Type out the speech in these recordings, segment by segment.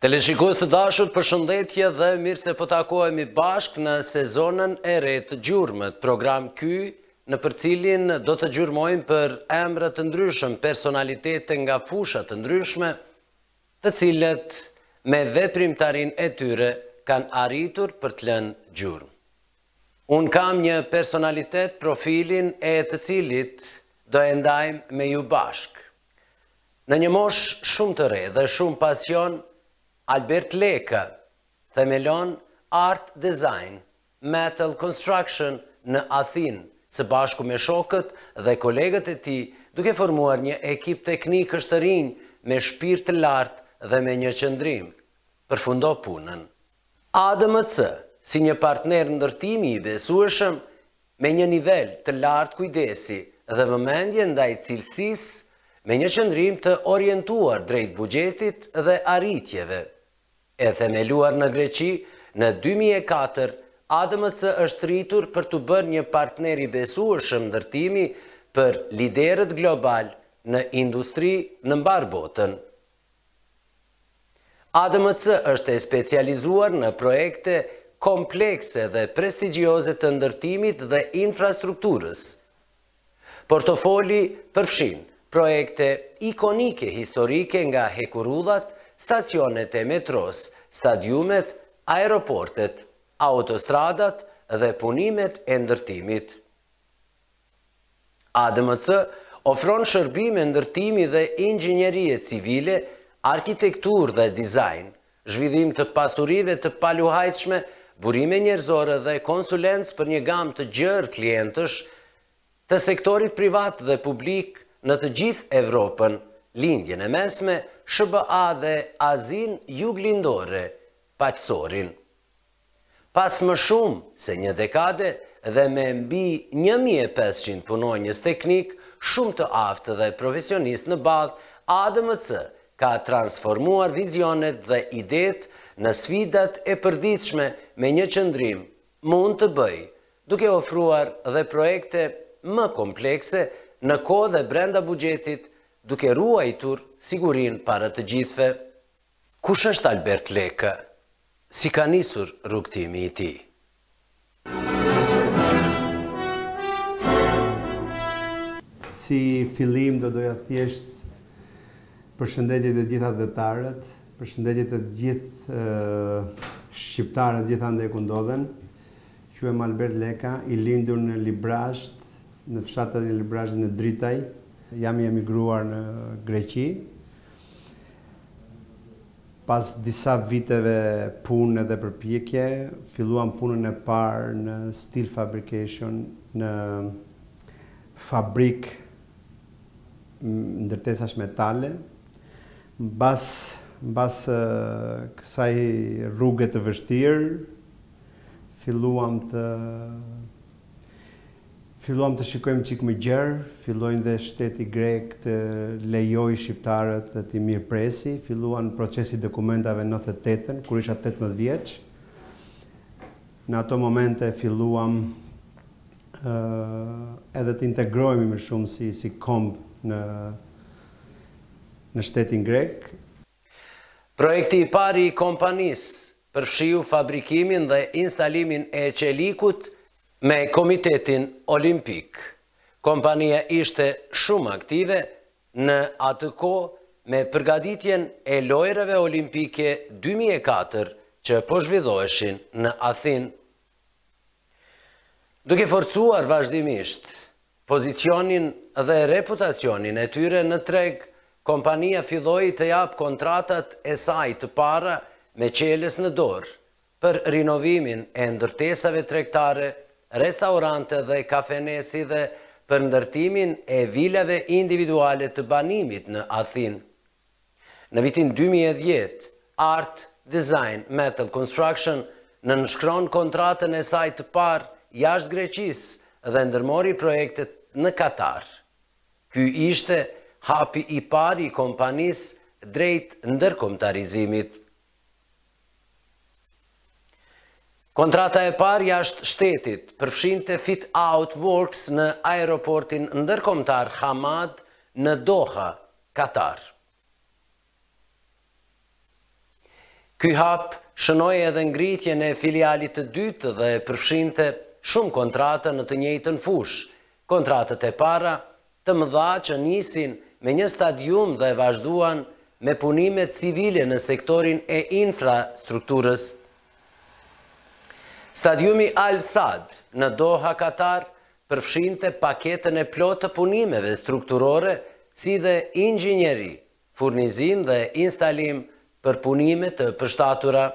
Teleshikues të dashur, përshëndetje dhe mirë se po takohemi bashk në sezonën e re të gjurmët, program ky në për cilin do të gjurmojmë për emra të ndryshëm, personalitete nga fusha të ndryshme, të cilët me veprimtarin e tyre kanë arritur për të lënë gjurmë. Unë kam një personalitet, profilin e të cilit do e ndajmë me ju bashk. Në një mosh shumë të re dhe shumë pasion, Albert Leka themelon Art Design, Metal Construction në Athinë, së bashku me shokët dhe kolegët e tij, duke formuar një ekip teknikësh të rinj me shpirt të lartë dhe me një qëndrim. Përfundo punën. ADMC, si një partner ndërtimi i besueshëm, me një nivel të lartë kujdesi dhe vëmendje ndaj cilësisë, me një qëndrim të orientuar drejt buxhetit dhe arritjeve. E themeluar në Greqi, në 2004, ADMC është rritur për të bërë një partner i besueshëm ndërtimi për liderët global në industri në mbar botën. ADMC është e specializuar në projekte komplekse dhe prestigjioze të ndërtimit dhe infrastrukturës. Portofoli përfshin projekte ikonike historike nga hekurudhat, stacionet e metros, stadiumet, aeroportet, autostradat dhe punimet e ndërtimit. ADMC ofron shërbime ndërtimi dhe inxhinierie civile, arkitektur dhe dizajn, zhvillim të pasurive të paluhajtshme, burime njerëzore dhe konsulencë për një gamë të gjerë klientësh të sektorit privat dhe publik në të gjithë Evropën, lindjen e mesme, SBA dhe Azin juglindore, paqësorin. Pas më shumë se një dekade dhe me mbi 1500 punonjës teknik, shumë të aftë dhe profesionist në badh, ADMC ka transformuar vizionet dhe idet në sfidat e përditshme me një qëndrim mund të bëj, duke ofruar dhe projekte më komplekse në kohë dhe brenda buxhetit, duke ruajtur sigurin para të gjithve. Kush është Albert Leka? Si ka nisur rrugtimi i tij? Si fillim do doja thjesht përshëndetje të gjitha dhetarët, përshëndetje të gjithë shqiptarët gjithandaj ku ndodhen. Quhem Albert Leka, i lindur në Librazht, në fshatin e Librazhit në Dritaj. Jam i emigruar në Greqi. Pas disa viteve punë dhe përpjekje, filluam punën e parë në Steel Fabrication, në fabrik ndërtesash metale. Mbas kësaj rruge të vështirë, filluam të shikojmë çik më gjerë, fillojnë dhe shteti grek të lejoj shqiptarët të t'i mirëpresi, filluan procesi dokumentave në 98-ën, kur isha 18 vjeç. Në ato momente filluam edhe të integrohemi më shumë si komb në shtetin grek. Projekti i pari i kompanisë përfshiu fabrikimin dhe instalimin e qelikut me Komitetin Olimpik. Kompania ishte shumë aktive në atë kohë me përgatitjen e lojrave olimpike 2004 që po zhvilloheshin në Athinë. Duke forcuar vazhdimisht pozicionin dhe reputacionin e tyre në treg, kompania filloi të jap kontratat e saj të para me qeles në dorë për rinovimin e ndërtesave tregtare, restorante dhe kafenesi dhe për ndërtimin e vilave individuale të banimit në Athinë. Në vitin 2010, Art Design Metal Construction nënshkron kontratën e saj të parë jashtë Greqisë dhe ndërmori projektet në Katar. Ky ishte hapi i parë i kompanisë drejt ndërkombëtarizimit. Kontrata e parë jashtë shtetit përfshinte Fit Out Works në aeroportin ndërkombëtar Hamad në Doha, Katar. Ky hap shënoi edhe ngritjen e filialit të dytë dhe përfshinte shumë kontrata në të njëjtën fushë, kontratët e para të mëdha që nisin me një stadium dhe vazhduan me punimet civile në sektorin e infrastrukturës. Stadiumi Al Saad në Doha, Katar, përfshinte paketën e plotë të punimeve strukturore, si dhe inxhinjeri, furnizim dhe instalim për punime të përshtatura.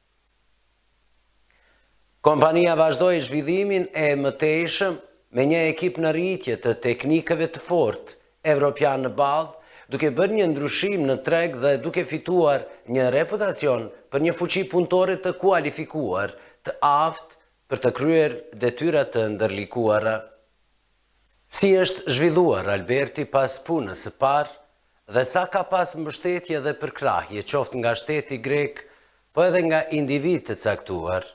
Kompania vazhdoi zhvillimin e mëtejshëm me një ekip në rritje të teknikëve të fortë evropian në ballë, duke bërë një ndryshim në treg dhe duke fituar një reputacion për një fuqi punëtore të kualifikuar, të aftë për të kryer detyra të ndërlikuara. Si është zhvilluar Alberti pas punës së parë dhe sa ka pas mbështetje dhe përkrahje qoftë nga shteti grek, po edhe nga individ të caktuar.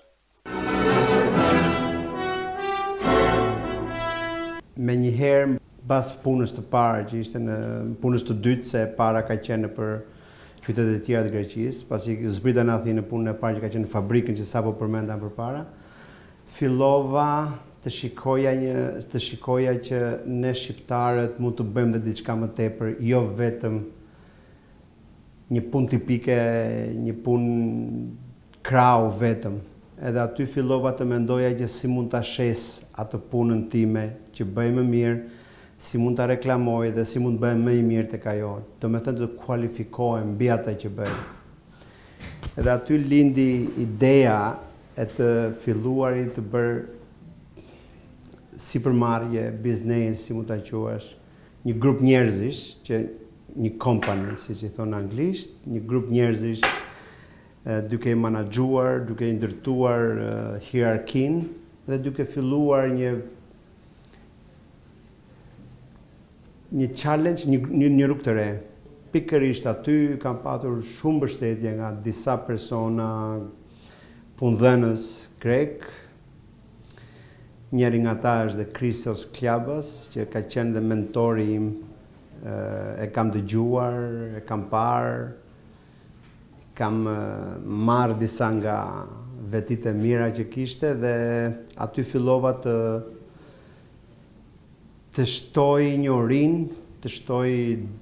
Me njëherë, pas punës të parë, që ishte në punës të dytë, se para ka qenë për qytetet e tjera të Greqisë, pasi zbrita në Athinë në punën e parë që ka qenë në fabrikën që sapo përmenda më përpara, fillova të shikoja që ne shqiptarët mund të bëjmë dhe diçka më tepër, jo vetëm një punë tipike, një punë krau vetëm. Edhe aty fillova të mendoja që si mund ta shes atë punën time që bëj më mirë, si mund ta reklamoj dhe si mund të bëhem më i mirë tek ajo. Domethënë të kualifikohem mbi atë që bëj. Edhe aty lindi ideja e të filluarit të bërë sipërmarrje, biznes, si mund ta quash, një grup njerëzish, që një company, siç i thon anglisht, një grup njerëzish duke i menaxhuar, duke i ndërtuar hierarkinë dhe duke filluar një challenge, një rrugë të re. Pikërisht aty kam patur shumë mbështetje nga disa persona, punëdhënës grek. Njëri nga ta është dhe Christos Klabas, që ka qenë dhe mentori im, e kam dëgjuar, e kam parë, kam marrë disa nga vetit e mira që kishte dhe aty fillova të shtoj njohurinë, të shtoj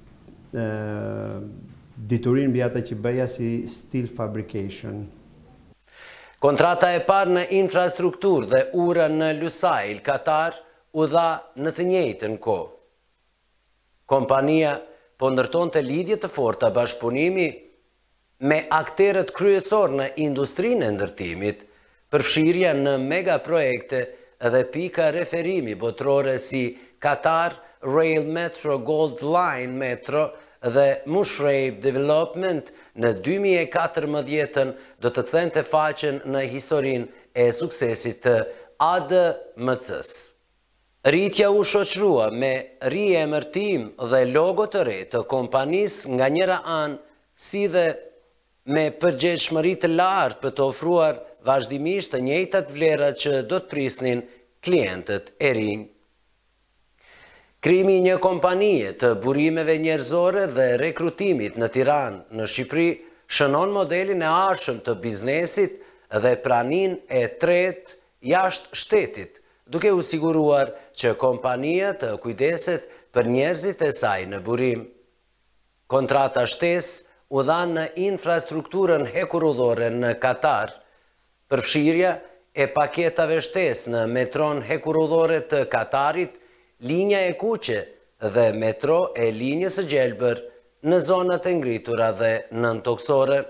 diturinë mbi atë që bëja si steel fabrication. Kontrata e parë në infrastrukturë dhe ura në Lusail, Katar, u dha në të njëjtën kohë. Kompania po ndërtonte lidhje të forta bashkëpunimi me akterët kryesor në industrinë e ndërtimit, përfshirja në mega projekte dhe pika referimi botërore si Qatar Rail Metro Gold Line Metro dhe Mushrave Development në 2014 do të kthente faqen në historinë e suksesit të ADMC-s. Rritja u shoqërua me riemërtim dhe logo të re të kompanisë nga njëra anë, si dhe me përgjegjshmëri të lartë për të ofruar vazhdimisht të njëjtat vlera që do të prisnin klientët e rinj. Krijimi i një kompanie të burimeve njerëzore dhe rekrutimit në Tiranë, në Shqipëri, shënon modelin e arshëm të biznesit dhe praninë e tretë jashtë shtetit, duke u siguruar që kompania të kujdeset për njerëzit e saj në burim. Kontrata shtesë u dha në infrastrukturën hekurudhore në Katar, përfshirja e paketave shtesë në metron hekurudhore të Katarit, linja e kuqe dhe metro e linjës së gjelbër në zonat e ngritura dhe nëntoksore.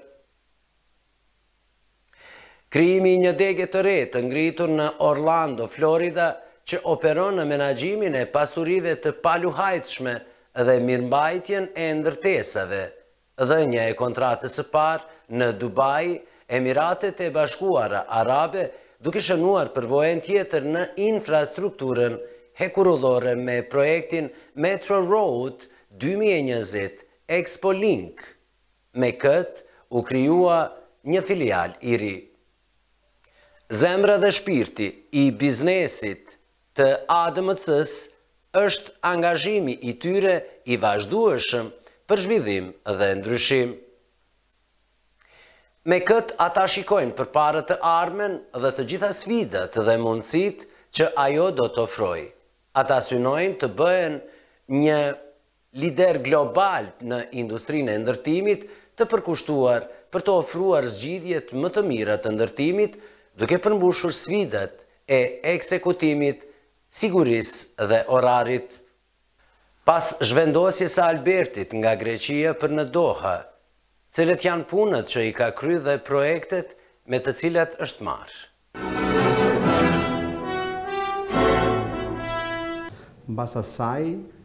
Krijimi i një dege të re të ngritur në Orlando, Florida, që operon në menaxhimin e pasurive të paluhajtshme dhe mirëmbajtjen e ndërtesave, dhënia e kontratës së parë në Dubai, Emiratet e Bashkuara Arabe, duke shënuar përvojën tjetër në infrastrukturën hekurudhore me projektin Metro Road 2020 Expo Link. Me këtë u krijua një filial i ri. Zemra dhe shpirti i biznesit të ADMC-s është angazhimi i tyre i vazhdueshëm për zhvillim dhe ndryshim. Me këtë ata shikojnë përpara të ardhmen dhe të gjitha sfidat dhe mundësit që ajo do të ofrojë. Ata synojnë të bëhen një lider global në industrinë e ndërtimit të përkushtuar për të ofruar zgjidhjet më të mira të ndërtimit, duke përmbushur sfidat e ekzekutimit, sigurisë dhe orarit. Pas zhvendosjes së Albertit nga Greqia për në Doha, cilët janë punët që i ka kryer dhe projektet me të cilat është marrë. Mbas asaj,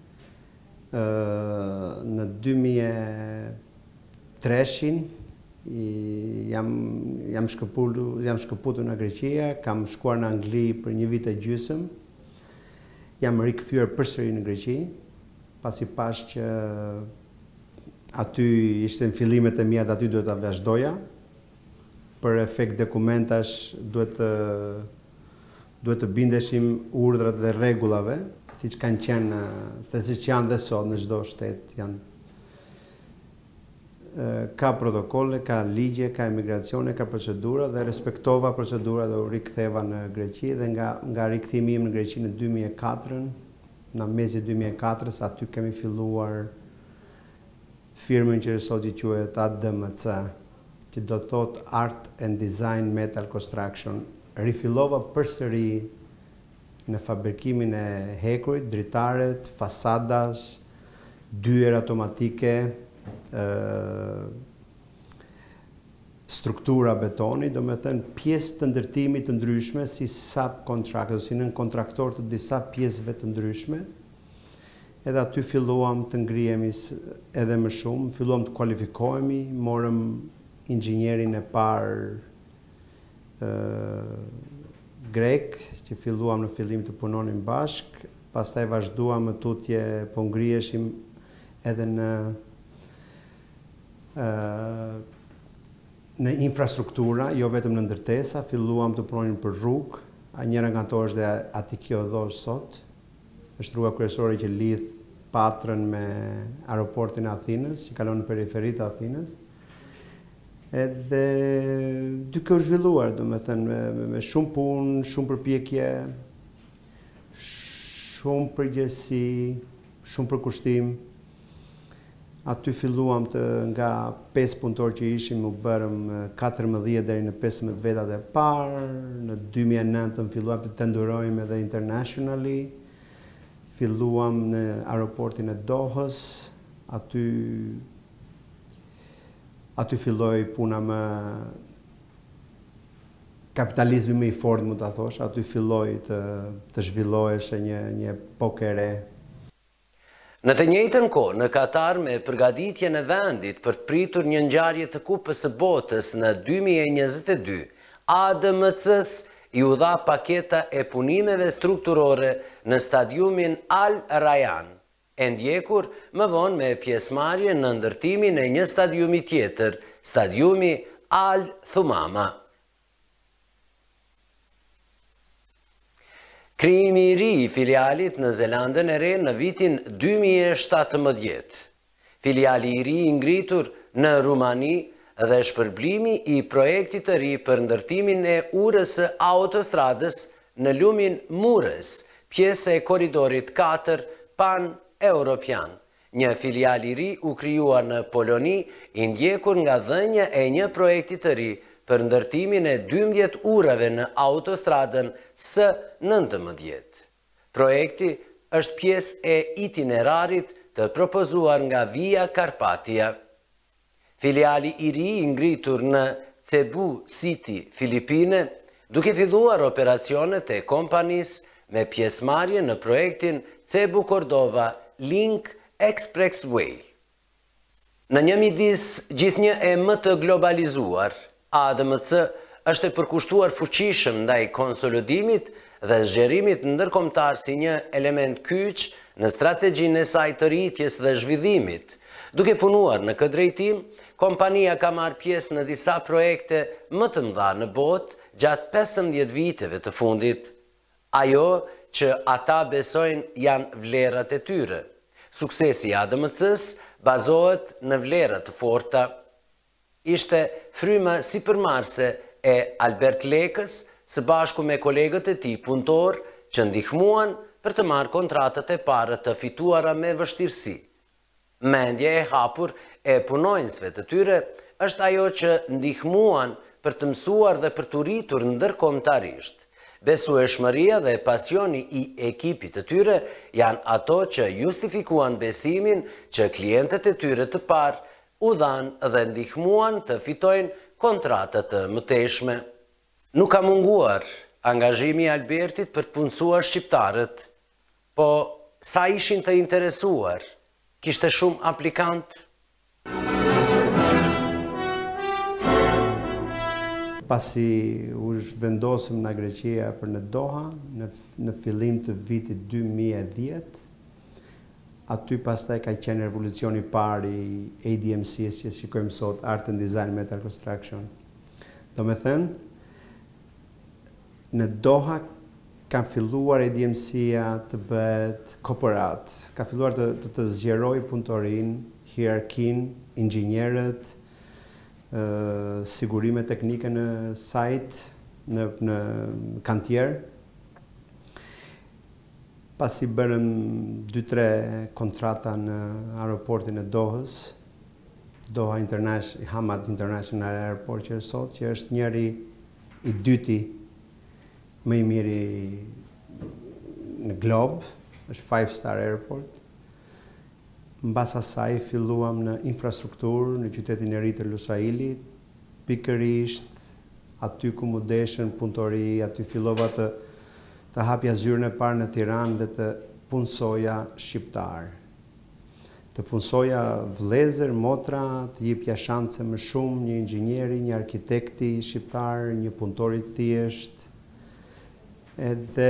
në 2003 jam shkëputur në Greqia, kam shkuar në Angli për një vit e gjysmë, jam rikthyer përsëri në Greqi, pasi pash që aty ishte në fillimet e mia dhe aty duhet ta vazhdoja. Për efekt dokumentash duhet të bindeshim urdhrat dhe rregullave, siç kanë qenë, siç janë dhe sot në çdo shtet, ka protokolle, ka ligje, ka emigracione, ka procedura dhe respektova procedurat dhe u riktheva në Greqi dhe nga rikthimi im në Greqi në 2004, në mesi 2004, aty kemi filluar firmën që sot i quhet ADMC, që do thot Art and Design Metal Construction. Rifillova përsëri në fabrikimin e hekurit, dritaret, fasadas, dyer automatike, struktura betoni, do me thënë pjesë të ndërtimit të ndryshme si subcontractor, si nën kontraktor të disa pjesëve të ndryshme. Edhe aty filluam të ngrihemi edhe më shumë, filluam të kualifikohemi, morëm inxhinierin e parë grek, që filluam në fillim të punonim bashk, pastaj vazhduam më tutje, po ngriheshim edhe në infrastruktura, jo vetëm në ndërtesa, filluam të punonim për rrugë, njëra nga ato është dhe Atikiodos sot, është rruga kryesore që lidh Patrën me aeroportin e Athinës, që kalon në periferitë të Athinës. Edhe duke u zhvilluar, do me thënë, me shumë punë, shumë përpjekje, shumë përgjegjësi, shumë përkushtim. Aty filluam nga 5 punëtor që ishim, u bërëm 14 deri në 15 vetat e parë, në 2009 filluam të tendurojmë edhe internationally, filluam në aeroportin e Dohës, aty filloi puna më kapitalizmi më i fortë, mund ta thosh, aty filloi të zhvillohej një epokë e re. Në të njëjtën kohë, në Katar, me përgatitjen e vendit për të pritur një ngjarje të Kupës së Botës në 2022, ADMC-s i u dha paketa e punimeve strukturore në stadiumin Al Rayyan, e ndjekur më vonë me pjesëmarrje në ndërtimin e një stadiumi tjetër, stadiumi Al Thumama. Krijimi i ri i filialit në Zelandën e Re në vitin 2017. Filiali i ri i ngritur në Rumani dhe shpërblimi i projektit të ri për ndërtimin e urës së autostradës në lumin Mures, pjesë e korridorit 4 pan-europian. Një filial i ri u krijuar në Poloni, i ndjekur nga dhënia e një projekti të ri për ndërtimin e 12 urave në autostradën S19. Projekti është pjesë e itinerarit të propozuar nga Via Carpatia. Filiali i ri i ngritur në Cebu City, Filipine, duke filluar operacionet e kompanisë me pjesëmarrje në projektin Cebu Cordova Link Expressway. Në një midis gjithnjë e më të globalizuar, ADMC është e përkushtuar fuqishëm ndaj konsolidimit dhe zgjerimit ndërkombëtar si një element kyç në strategjinë e saj të rritjes dhe zhvillimit. Duke punuar në këtë drejtim, kompania ka marrë pjesë në disa projekte më të mëdha në botë gjatë 15 viteve të fundit. Ajo që ata besojnë janë vlerat e tyre. Suksesi i ADMC-s bazohet në vlera të forta. ishte fryma sipërmarrëse e Albert Lekës së bashku me kolegët e tij punëtor që ndihmuan për të marrë kontratat e para të fituara me vështirësi. Mendja e hapur e punonjësve të tyre është ajo që ndihmuan për të mësuar dhe për të rritur ndërkombëtarisht. Besueshmëria dhe pasioni i ekipit të tyre janë ato që justifikuan besimin që klientët e tyre të parë u dhanë dhe ndihmuan të fitojnë kontratat të mëtejshme. Nuk ka munguar angazhimi i Albertit për të punësuar shqiptarët, po sa ishin të interesuar, kishte shumë aplikant. Pasi u vendosëm në Greqia për në Doha, në fillim të vitit 2010, aty pastaj ka qenë revolucioni parë i ADMC-s që shikojmë sot, Art and Design Metal Construction. Do me thënë, në Doha ka filluar ADMC-a të bëhet korporat, ka filluar të zgjeroj punëtorin, hierarkin, inxhinierët, sigurime teknike në sajt, në kantier. Pasi bërëm 2-3 kontrata në aeroportin e Dohës, Doha Hamad International Airport që sot, që është njëri i dyti më i miri në glob, është 5-star airport. Mbas asaj filluam në infrastrukturë në qytetin e ri të Lusailit, pikërisht aty ku mu deshën punëtori, aty fillova të hapja zyrën e parë në Tiranë dhe të punësoja shqiptar. Të punësoja vëllezër, motra, të jepja shanse më shumë, një inxhinieri, një arkitekti shqiptar, një punëtori thjesht. Edhe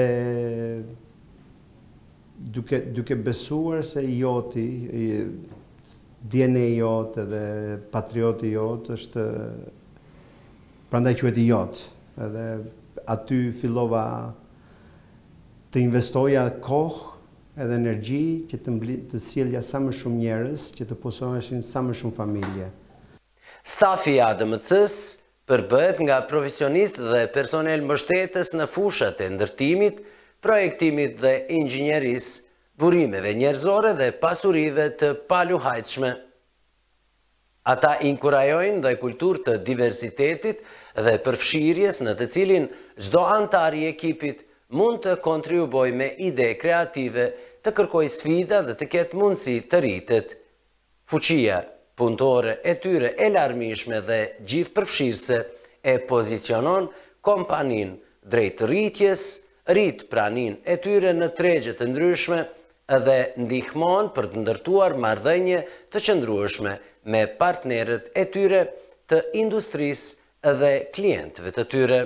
duke besuar se joti, DNA jot edhe patrioti jot është, prandaj quhet i jot. Edhe aty fillova të investoja kohë edhe energji që të sjellja sa më shumë njerëz, që të punësoheshin sa më shumë familje. Stafi i ADMC-s përbëhet nga profesionistë dhe personel mbështetës në fushat e ndërtimit, projektimit dhe inxhinierisë, burimeve njerëzore dhe pasurive të paluhajtshme. Ata inkurajojnë dhe kulturë të diversitetit dhe përfshirjes në të cilin çdo antar i ekipit mund të kontribuojë me ide kreative, të kërkojë sfida dhe të ketë mundësi të rritet. Fuqia punëtore e tyre e larmishme dhe gjithëpërfshirëse e pozicionon kompaninë drejt rritjes, rrit pranin e tyre në tregje të ndryshme dhe ndihmon për të ndërtuar marrëdhënie të qëndrueshme me partnerët e tyre të industrisë dhe klientëve të tyre.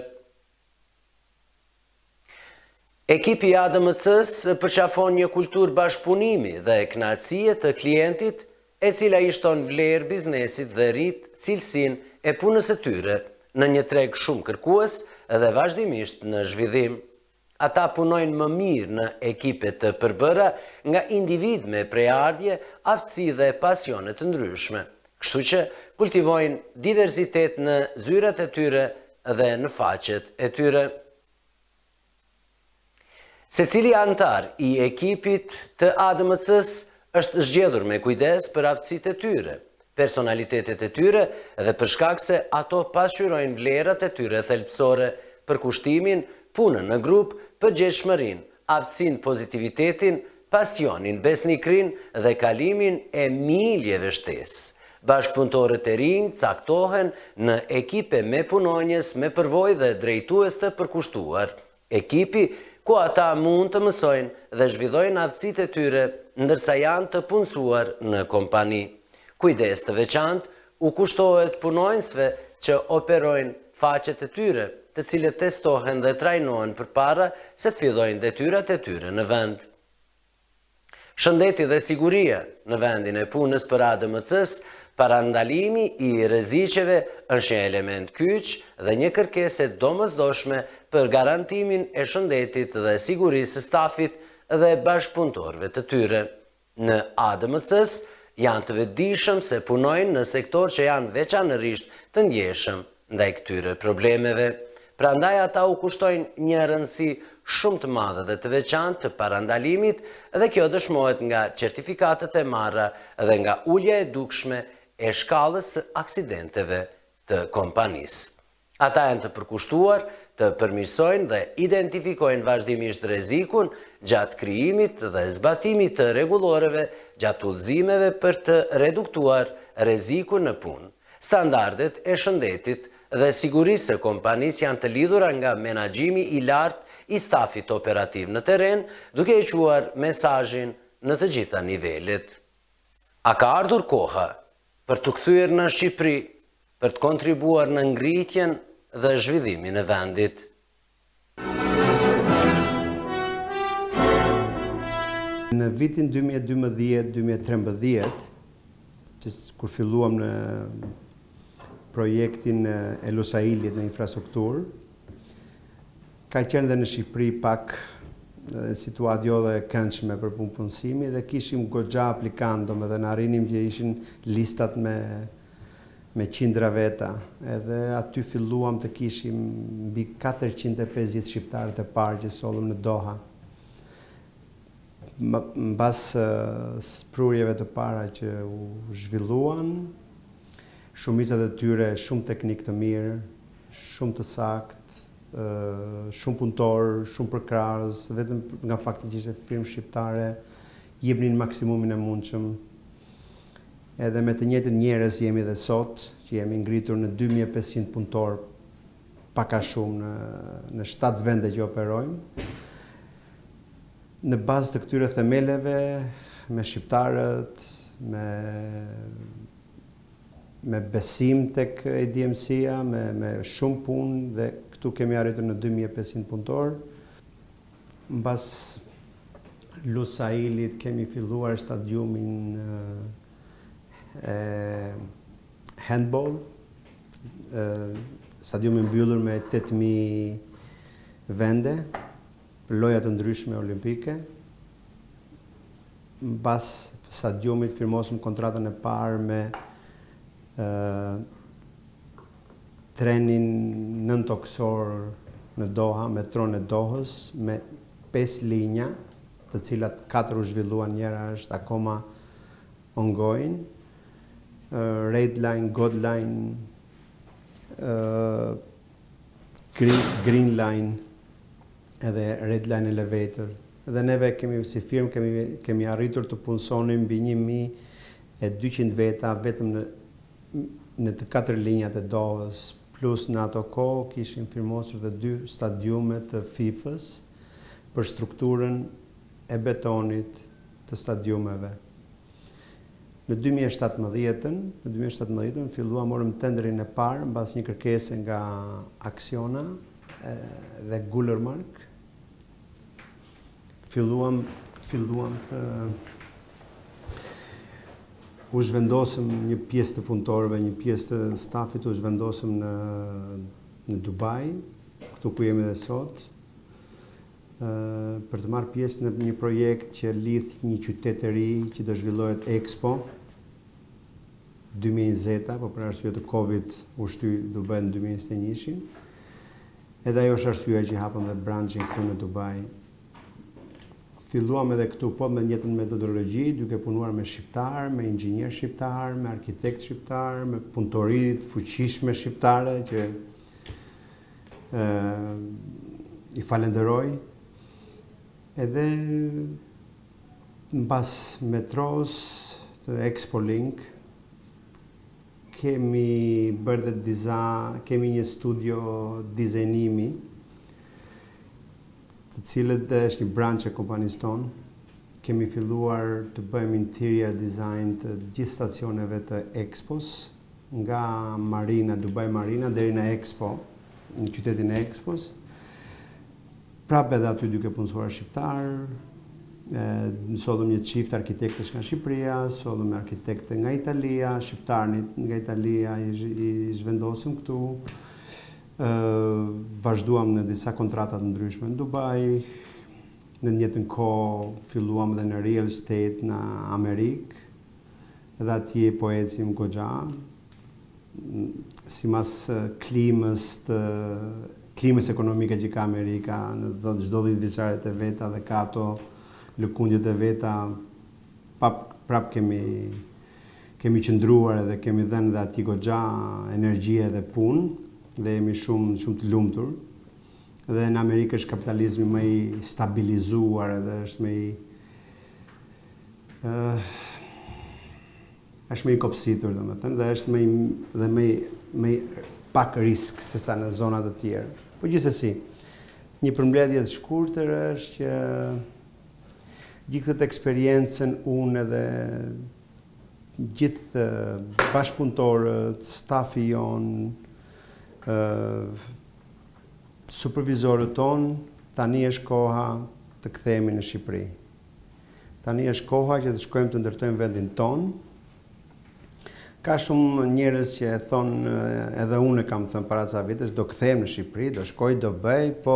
Ekipi i ADMC-s përqafon një kulturë bashkëpunimi dhe kënaqësie të klientit, e cila i shton vlerë biznesit dhe rrit cilësinë e punës së tyre në një treg shumë kërkues dhe vazhdimisht në zhvillim. Ata punojnë më mirë në ekipe të përbëra nga individ me prejardhje, aftësi dhe pasione të ndryshme. Kështu që kultivojnë diversitet në zyrat e tyre dhe në faqet e tyre. Secili antar i ekipit të ADMC-s është zgjedhur me kujdes për aftësitë e tyre, personalitetet e tyre dhe për shkak se ato pasqyrojnë vlerat e tyre thelbësore për kushtimin, punën në grup, përgjegjshmërinë, aftësinë, pozitivitetin, pasionin, besnikrin dhe kalimin e miljeve shtesë. Bashkëpunëtorët e rinj caktohen në ekipe me punonjës, me përvojë dhe drejtues të përkushtuar. Ekipi ku ata mund të mësojnë dhe zhvillojnë aftësitë e tyre ndërsa janë të punësuar në kompani. Kujdes të veçantë u kushtohet punonjësve që operojnë faqet e tyre, të cilët testohen dhe trajnohen përpara se të fillojnë detyrat e tyre në vend. Shëndeti dhe siguria në vendin e punës për ADMC-s, parandalimi i rreziqeve është një element kyç dhe një kërkesë domosdoshme për garantimin e shëndetit dhe sigurisë së stafit dhe bashkëpunëtorëve të tyre. Në ADMC-s janë të vetëdijshëm se punojnë në sektor që janë veçanërisht të ndjeshëm ndaj këtyre problemeve. Prandaj ata u kushtojnë një rëndësi shumë të madhe dhe të veçantë të parandalimit dhe kjo dëshmohet nga certifikatet e marra dhe nga ulja e dukshme e shkallës së aksidenteve të kompanisë. Ata janë të përkushtuar të përmirësojnë dhe identifikojnë vazhdimisht rrezikun gjatë krijimit dhe zbatimit të rregulloreve gjatë udhëzimeve për të reduktuar rrezikun në punë. Standardet e shëndetit dhe sigurisë së kompanisë janë të lidhura nga menaxhimi i lartë i stafit operativ në terren, duke e quar mesazhin në të gjitha nivelet. A ka ardhur koha për të kthyer në Shqipëri për të kontribuar në ngritjen dhe zhvillimin e vendit? Në vitin 2012-2013, kur filluam në projektin e Losailit në infrastrukturë, ka qenë dhe në Shqipëri pak situatë jo dhe këndshme për punësimi dhe kishim goxha aplikantë, dhe në arrinim që ishin listat me qindra veta, edhe aty filluam të kishim mbi 450 shqiptarët e parë që sollëm në Doha. Mbas sprurjeve të para që u zhvilluan, shumicat e tyre shumë teknik të mirë, shumë të saktë, shumë punëtor, shumë përkrahës, vetëm nga fakti që ishte firmë shqiptare, jepnin maksimumin e mundshëm. Edhe me të njëjtën njerëz jemi dhe sot, që jemi ngritur në 2500 punëtor, pak a shumë në 7 vende që operojmë. Në bazë të këtyre themeleve, me shqiptarët, me besim tek EDMC-a, me shumë punë dhe këtu kemi arritur në 2500 punëtor. Mbas Lusailit kemi filluar stadiumin handball, stadiumin mbyllur me 8000 vende, për loja të ndryshme olimpike. Mbas stadiumit firmosëm kontratën e parë me trenin nëntoksor në Doha, metron e Dohës, me 5 linja, të cilat 4 u zhvilluan, njëra është akoma ongoing, Red Line, God Line, Green Line, edhe Red Line Elevator. Edhe neve si firmë kemi arritur të punësonim mbi 1200 veta vetëm në të 4 linjat e Dohës, plus në ato kohë kishim firmosur dhe 2 stadiume të FIFA-s për strukturën e betonit të stadiumeve. Në 2017 filluam morëm tenderin e parë mbas një kërkese nga Aksiona dhe Gullermark. Filluam të u zhvendosëm një pjesë të punëtorëve, një pjesë të stafit u zhvendosëm në Dubai, këtu ku jemi dhe sot, për të marrë pjesë në një projekt që lidh një qytet të ri që do zhvillohet Expo 2020, po për arsye të Covid u shty Dubai në 2021. Edhe ajo është arsyeja që hapëm dhe branqin këtu në Dubai. Filluam edhe këtu po me njëjtën metodologji, duke punuar me shqiptar, me inxhinier shqiptar, me arkitekt shqiptar, me punëtori të fuqishme shqiptare që i falenderoj. Edhe mbas metros të Expo Link kemi bërë kemi një studio dizajnimi, të cilët është një branch e kompanisë tonë. Kemi filluar të bëjmë interior design të gjithë stacioneve të Expos, nga Marina, Dubai Marina, deri në Expo, në qytetin e Expos. Prapë edhe aty duke punësuar shqiptar, sollëm një çift arkitektësh nga Shqipëria, sollëm arkitektë nga Italia, shqiptarnit nga Italia i zhvendosëm këtu. Vazhduam në disa kontratat ndryshme në Dubai, në njëjtën kohë filluam edhe në real estate në Amerikë, edhe atje po ecim goxha, simas klimës ekonomike që ka Amerika, në çdo 10 vjeçaret e veta dhe ka ato lëkundjet e veta, prap kemi qëndruar edhe kemi dhënë dhe atij goxha energji dhe punë dhe jemi shumë të lumtur. Dhe në Amerikë është kapitalizmi më i stabilizuar edhe është më i kopsitur, domethënë, dhe është më pak risk se sa në zonat e tjera. Po gjithsesi, një përmbledhje të shkurtër është që gjithë këtë eksperiencën unë edhe gjithë bashkëpunëtorët, stafi jonë, supervizorët tonë, tani është koha të kthehemi në Shqipëri. Tani është koha që të shkojmë të ndërtojmë vendin tonë. Ka shumë njerëz që e thonë, edhe unë kam thënë para ca vitesh, do kthehem në Shqipëri, do shkoj, do bëj, po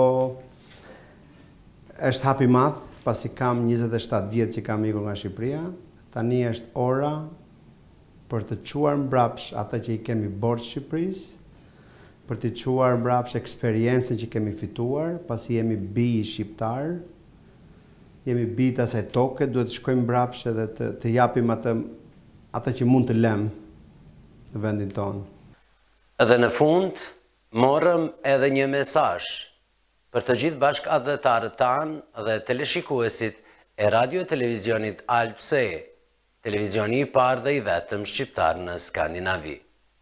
është hap i madh, pasi kam 27 vjet që kam ikur nga Shqipëria. Tani është ora për të çuar mbrapsh ata që i kemi borxh Shqipërisë, për të çuar mbrapsh eksperiencën që kemi fituar, pasi jemi bij shqiptar, jemi bij të asaj toke, duhet të shkojmë mbrapsh edhe të japim ata që mund të lëmë në vendin tonë. Edhe në fund, morëm edhe një mesazh për të gjithë bashkëadhetarët tanë dhe teleshikuesit e radio e televizionit Alpse, televizioni i parë dhe i vetëm shqiptar në Skandinavi.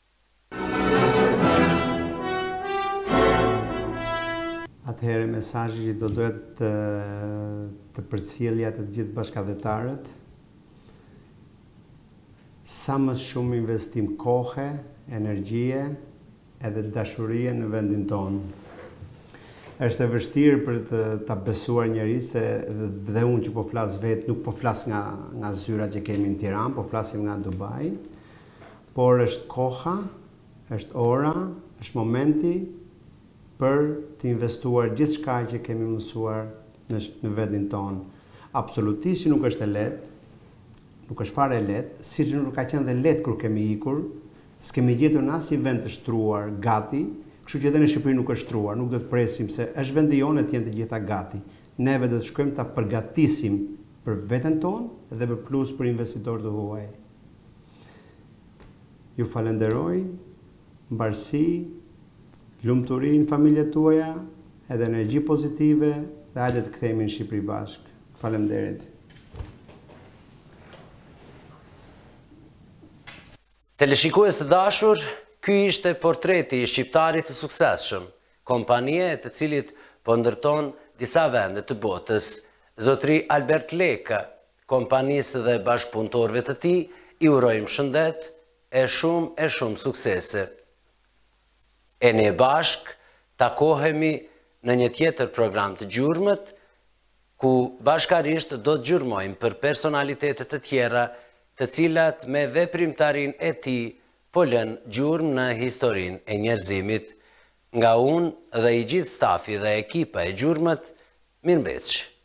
Atëherë mesazhi që do doja të përcjellja të gjithë bashkëadhetarët, sa më shumë investim kohe, energjie edhe dashurie në vendin tonë. Është e vështirë për ta besuar njëri se dhe unë që po flas vetë, nuk po flas nga zyrat që kemi në Tiranë, po flasim nga Dubai, por është koha, është ora, është momenti për të investuar gjithçka që kemi mësuar në vendin tonë. Absolutisht që nuk është e lehtë, nuk është fare e lehtë, siç nuk ka qenë dhe lehtë kur kemi ikur, s'kemi gjetur në asnjë vend të shtruar gati, kështu që edhe në Shqipëri nuk është shtruar, nuk do të presim se është vendi jonë të jenë të gjitha gati. Neve do të shkojmë ta përgatisim për veten tonë dhe për plus për investitorët e huaj. Ju falenderoj, mbarësi, lumturi në familjet tuaja, edhe energji pozitive dhe hajde të kthehemi në Shqipëri bashkë. Faleminderit. Teleshikues të dashur, ky ishte portreti i shqiptarit të suksesshëm, kompanie të cilit po ndërton disa vende të botës, zotri Albert Leka, kompanisë dhe bashkëpunëtorëve të tij, i urojmë shëndet e shumë suksese. E ne bashk takohemi në një tjetër program të gjurmët, ku bashkarisht do të gjurmojmë për personalitetet të tjera, të cilat me veprimtarin e tij po lën gjurmë në historinë e njerëzimit. Nga unë dhe i gjithë stafi dhe ekipa e gjurmët, mirëmbëjtje.